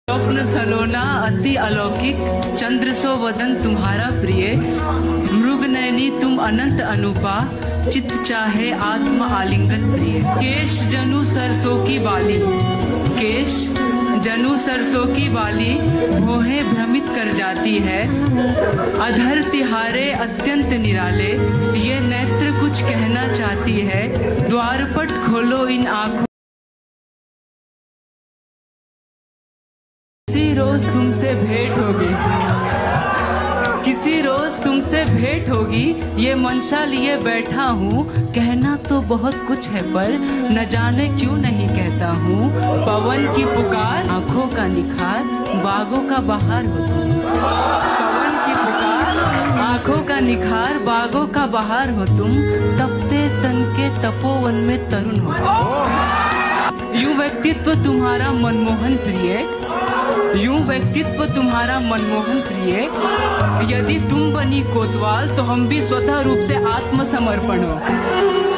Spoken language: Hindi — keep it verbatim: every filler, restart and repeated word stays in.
स्वप्न सलोना अति अलौकिक, चंद्र सो वदन तुम्हारा प्रिय, मृग नयनी तुम अनंत अनुपा, चित्त चाहे आत्म आलिंगन प्रिय। केश जनु सरसों की बाली, केश जनु सरसों की बाली, भोहें भ्रमित कर जाती है, अधर तिहारे अत्यंत निराले, ये नेत्र कुछ कहना चाहती है, द्वारपट खोलो इन आंखों। किसी रोज तुमसे भेंट होगी, किसी रोज तुमसे भेंट होगी, ये मंशा लिए बैठा हूँ, कहना तो बहुत कुछ है पर न जाने क्यों नहीं कहता हूँ। पवन की पुकार आंखों का निखार, बागों का बहार हो तुम। पवन की पुकार आंखों का निखार, बागों का बहार हो तुम, तपते तन के तपोवन में तरुण हो। यूं व्यक्तित्व तुम्हारा मनमोहन प्रिय, यूं व्यक्तित्व तुम्हारा मनमोहन प्रिय, यदि तुम बनी कोतवाल तो हम भी स्वतः रूप से आत्मसमर्पण हो।